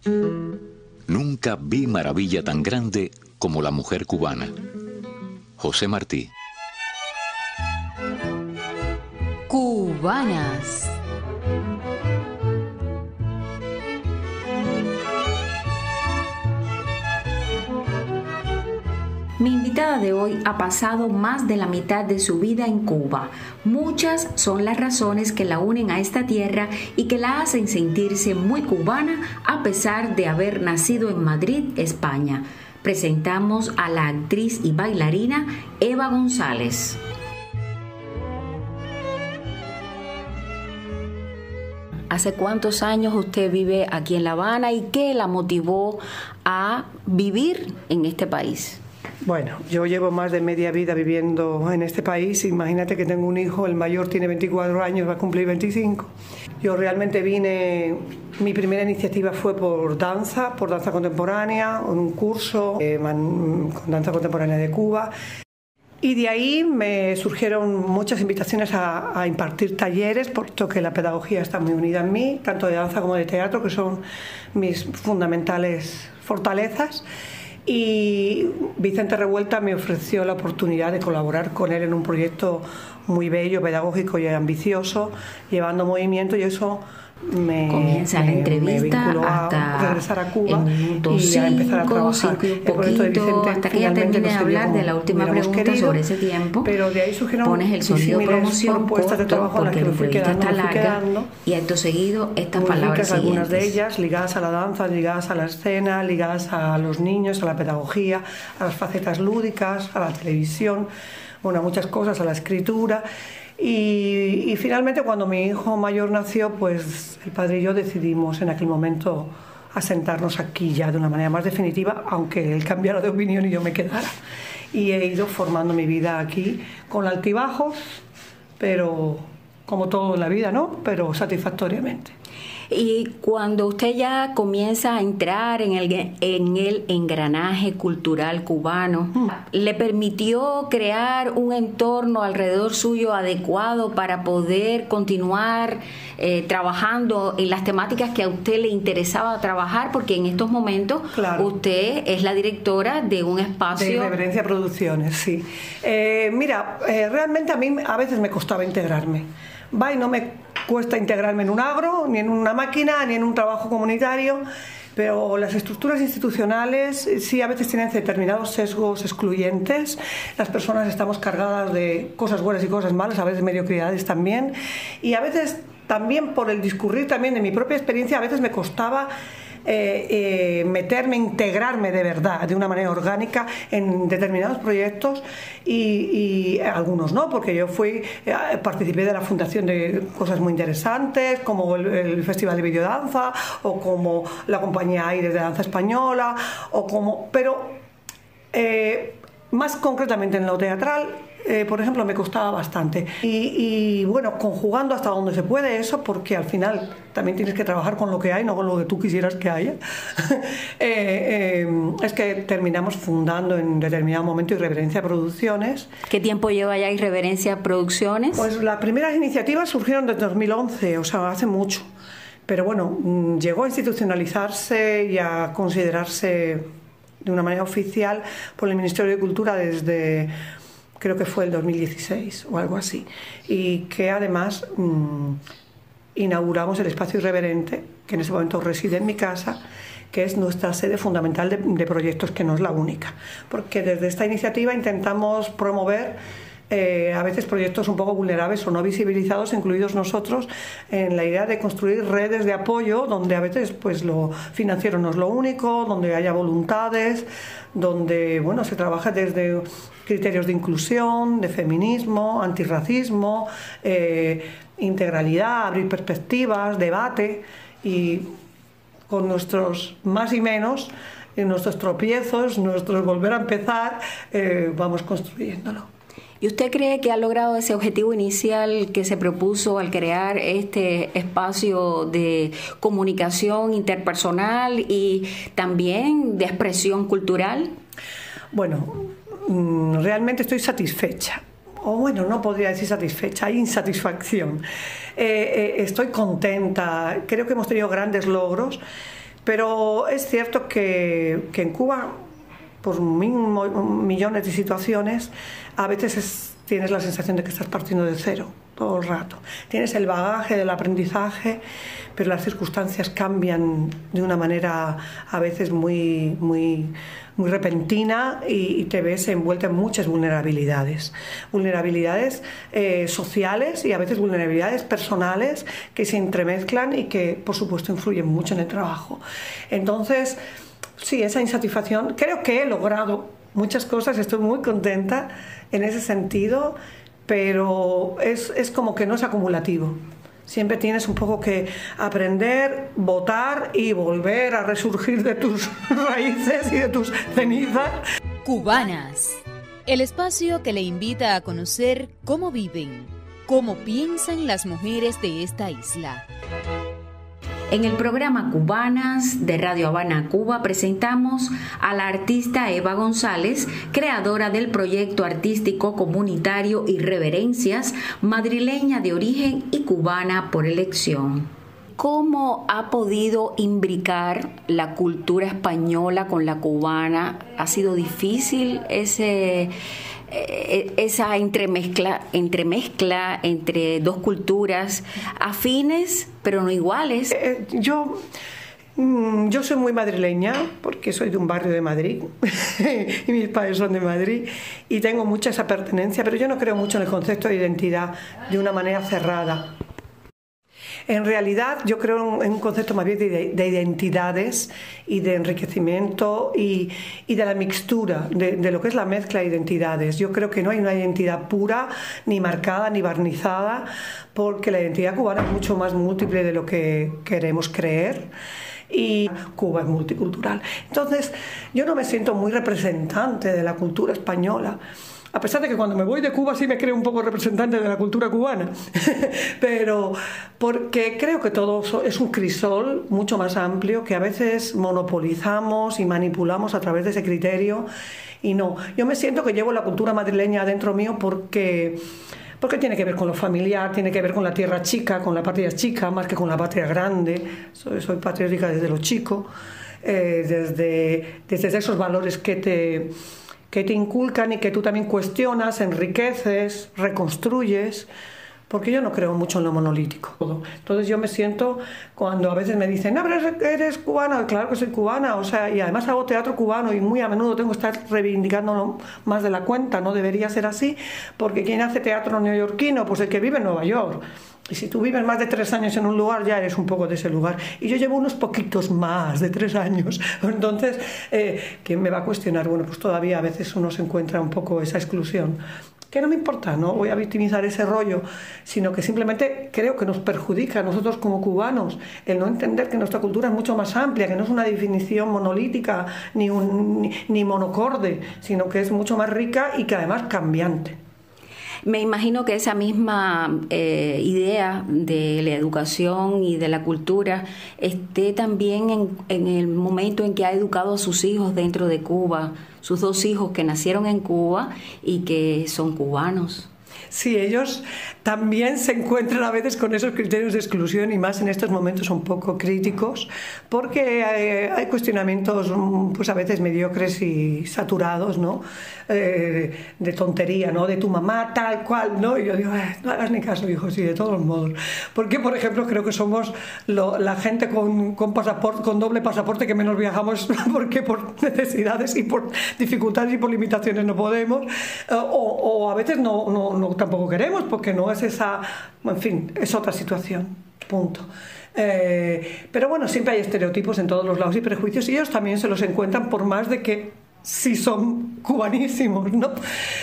Nunca vi maravilla tan grande como la mujer cubana. José Martí. Cubanas. Mi invitada de hoy ha pasado más de la mitad de su vida en Cuba. Muchas son las razones que la unen a esta tierra y que la hacen sentirse muy cubana a pesar de haber nacido en Madrid, España. Presentamos a la actriz y bailarina Eva González. ¿Hace cuántos años usted vive aquí en La Habana y qué la motivó a vivir en este país? Bueno, yo llevo más de media vida viviendo en este país. Imagínate que tengo un hijo, el mayor tiene 24 años, va a cumplir 25. Yo realmente vine, mi primera iniciativa fue por danza contemporánea, un curso con danza contemporánea de Cuba. Y de ahí me surgieron muchas invitaciones a impartir talleres, puesto que la pedagogía está muy unida en mí, tanto de danza como de teatro, que son mis fundamentales fortalezas. Y Vicente Revuelta me ofreció la oportunidad de colaborar con él en un proyecto muy bello, pedagógico y ambicioso, llevando movimiento, y eso comienza la entrevista vinculó hasta a regresar a Cuba y a empezar a trabajar. El proyecto de Vicente, hasta que ya termine de hablar de la última pregunta sobre ese tiempo, pero de ahí surgieron pones el sonido promoción propuestas de trabajo en las que me fui quedando, y acto seguido estas palabras siguientes. Algunas de ellas ligadas a la danza, ligadas a la escena, ligadas a los niños, a la pedagogía, a las facetas lúdicas, a la televisión, bueno, a muchas cosas, a la escritura. Y finalmente, cuando mi hijo mayor nació, pues el padre y yo decidimos en aquel momento asentarnos aquí ya de una manera más definitiva, aunque él cambiara de opinión y yo me quedara. Y he ido formando mi vida aquí con altibajos, pero como todo en la vida, ¿no? Pero satisfactoriamente. Y cuando usted ya comienza a entrar en el engranaje cultural cubano, ¿le permitió crear un entorno alrededor suyo adecuado para poder continuar trabajando en las temáticas que a usted le interesaba trabajar? Porque en estos momentos usted es la directora de un espacio... De Irreverencia Producciones, sí. Realmente a mí a veces me costaba integrarme. Y no me cuesta integrarme en un agro, ni en una máquina, ni en un trabajo comunitario, pero las estructuras institucionales sí a veces tienen determinados sesgos excluyentes. Las personas estamos cargadas de cosas buenas y cosas malas, a veces mediocridades también, y a veces también por el discurrir también de mi propia experiencia, a veces me costaba meterme, integrarme de verdad, de una manera orgánica en determinados proyectos y algunos no, porque yo participé de la fundación de cosas muy interesantes, como el Festival de Videodanza, o como la Compañía Aires de Danza Española, pero más concretamente en lo teatral, por ejemplo, me costaba bastante. Y bueno, conjugando hasta donde se puede eso, porque al final también tienes que trabajar con lo que hay, no con lo que tú quisieras que haya, es que terminamos fundando en determinado momento Irreverencia Producciones. ¿Qué tiempo lleva ya Irreverencia Producciones? Pues las primeras iniciativas surgieron desde 2011, o sea, hace mucho. Pero bueno, llegó a institucionalizarse y a considerarse de una manera oficial por el Ministerio de Cultura desde... creo que fue el 2016 o algo así, y que además inauguramos el espacio Irreverente, que en ese momento reside en mi casa, que es nuestra sede fundamental de proyectos, que no es la única, porque desde esta iniciativa intentamos promover a veces proyectos un poco vulnerables o no visibilizados, incluidos nosotros, en la idea de construir redes de apoyo donde a veces pues lo financiero no es lo único, donde haya voluntades, donde bueno, se trabaja desde criterios de inclusión, de feminismo, antirracismo, integralidad, abrir perspectivas, debate, y con nuestros más y menos, nuestros tropiezos, nuestros volver a empezar, vamos construyéndolo. ¿Y usted cree que ha logrado ese objetivo inicial que se propuso al crear este espacio de comunicación interpersonal y también de expresión cultural? Bueno, realmente estoy satisfecha. O bueno, no podría decir satisfecha, hay insatisfacción. Estoy contenta, creo que hemos tenido grandes logros, Pero es cierto que en Cuba, por millones de situaciones, a veces tienes la sensación de que estás partiendo de cero todo el rato. Tienes el bagaje del aprendizaje, pero las circunstancias cambian de una manera a veces muy repentina y te ves envuelta en muchas vulnerabilidades. Vulnerabilidades sociales y a veces vulnerabilidades personales que se entremezclan y que, por supuesto, influyen mucho en el trabajo. Entonces, sí, esa insatisfacción, creo que he logrado muchas cosas, estoy muy contenta en ese sentido, pero es como que no es acumulativo. Siempre tienes un poco que aprender, votar y volver a resurgir de tus raíces y de tus cenizas. Cubanas, el espacio que le invita a conocer cómo viven, cómo piensan las mujeres de esta isla. En el programa Cubanas de Radio Habana, Cuba, presentamos a la artista Eva González, creadora del proyecto artístico comunitario Irreverencias, madrileña de origen y cubana por elección. ¿Cómo ha podido imbricar la cultura española con la cubana? ¿Ha sido difícil esa entremezcla entre dos culturas afines pero no iguales? Yo soy muy madrileña porque soy de un barrio de Madrid y mis padres son de Madrid y tengo mucha esa pertenencia, pero yo no creo mucho en el concepto de identidad de una manera cerrada. En realidad yo creo en un concepto más bien de identidades y de enriquecimiento y de la mixtura, de lo que es la mezcla de identidades. Yo creo que no hay una identidad pura, ni marcada, ni barnizada, porque la identidad cubana es mucho más múltiple de lo que queremos creer. Y Cuba es multicultural. Entonces yo no me siento muy representante de la cultura española, a pesar de que cuando me voy de Cuba sí me creo un poco representante de la cultura cubana, pero porque creo que todo es un crisol mucho más amplio que a veces monopolizamos y manipulamos a través de ese criterio. Y no, yo me siento que llevo la cultura madrileña dentro mío porque tiene que ver con lo familiar, tiene que ver con la tierra chica, con la patria chica, más que con la patria grande. Soy patriótica desde lo chico, desde esos valores que te inculcan y que tú también cuestionas, enriqueces, reconstruyes, porque yo no creo mucho en lo monolítico. Entonces yo me siento, cuando a veces me dicen, no, pero eres cubana, claro que soy cubana, o sea, y además hago teatro cubano y muy a menudo tengo que estar reivindicándolo más de la cuenta, no debería ser así, porque ¿quién hace teatro neoyorquino? Pues el que vive en Nueva York. Y si tú vives más de 3 años en un lugar, ya eres un poco de ese lugar. Y yo llevo unos poquitos más de 3 años. Entonces, ¿quién me va a cuestionar? Bueno, pues todavía a veces uno se encuentra un poco esa exclusión. Que no me importa, no voy a victimizar ese rollo, sino que simplemente creo que nos perjudica a nosotros como cubanos el no entender que nuestra cultura es mucho más amplia, que no es una definición monolítica ni monocorde, sino que es mucho más rica y que además cambiante. Me imagino que esa misma idea de la educación y de la cultura esté también en el momento en que ha educado a sus hijos dentro de Cuba, sus 2 hijos que nacieron en Cuba y que son cubanos. Sí, ellos también se encuentran a veces con esos criterios de exclusión y más en estos momentos un poco críticos, porque hay cuestionamientos pues a veces mediocres y saturados, ¿no? De tontería, ¿no? De tu mamá tal cual, ¿no? Y yo digo, no hagas ni caso, hijo, sí, de todos modos. Porque, por ejemplo, creo que somos la gente con doble pasaporte que menos viajamos porque por necesidades y por dificultades y por limitaciones no podemos, o a veces no tampoco queremos porque no es esa, en fin, es otra situación, punto. Pero bueno, siempre hay estereotipos en todos los lados y prejuicios y ellos también se los encuentran por más de que sí son cubanísimos, ¿no?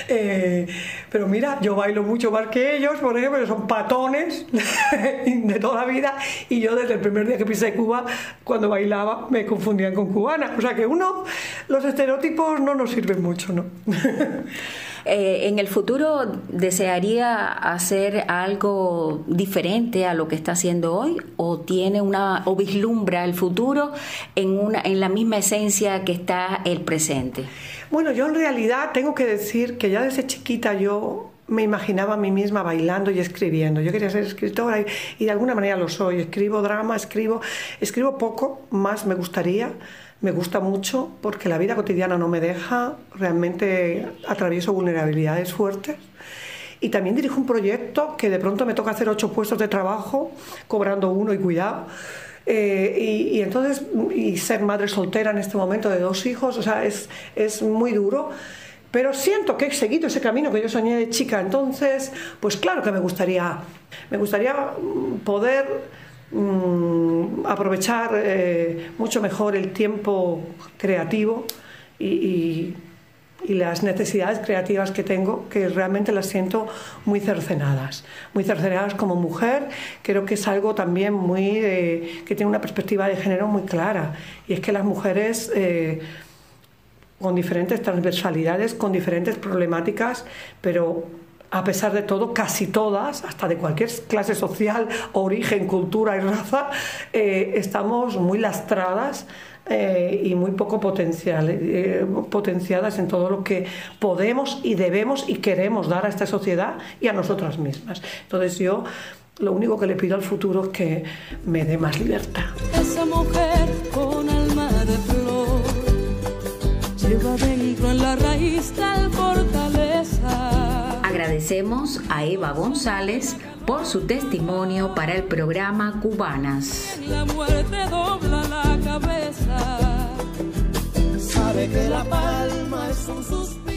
Pero mira, yo bailo mucho más que ellos, por ejemplo, son patones de toda la vida y yo desde el primer día que pisé Cuba, cuando bailaba, me confundían con cubana. O sea que los estereotipos no nos sirven mucho, ¿no? ¿En el futuro desearía hacer algo diferente a lo que está haciendo hoy o vislumbra el futuro en la misma esencia que está el presente? Bueno, yo en realidad tengo que decir que ya desde chiquita yo me imaginaba a mí misma bailando y escribiendo. Yo quería ser escritora y de alguna manera lo soy. Escribo drama, escribo poco, más me gustaría. Me gusta mucho porque la vida cotidiana no me deja, realmente atravieso vulnerabilidades fuertes. Y también dirijo un proyecto que de pronto me toca hacer 8 puestos de trabajo, cobrando 1 y cuidado. Y entonces, y ser madre soltera en este momento de 2 hijos, o sea, es muy duro. Pero siento que he seguido ese camino que yo soñé de chica. Entonces, pues claro que me gustaría poder aprovechar mucho mejor el tiempo creativo y las necesidades creativas que tengo, que realmente las siento muy cercenadas como mujer. Creo que es algo también que tiene una perspectiva de género muy clara, y es que las mujeres con diferentes transversalidades, con diferentes problemáticas, pero a pesar de todo, casi todas, hasta de cualquier clase social, origen, cultura y raza, estamos muy lastradas y muy poco potenciadas en todo lo que podemos y debemos y queremos dar a esta sociedad y a nosotras mismas. Entonces yo lo único que le pido al futuro es que me dé más libertad. Esa mujer con alma de flor lleva dentro en la raíz tal fortaleza. Agradecemos a Eva González por su testimonio para el programa Cubanas. La muerte dobla la cabeza, sabe que la palma es un suspiro.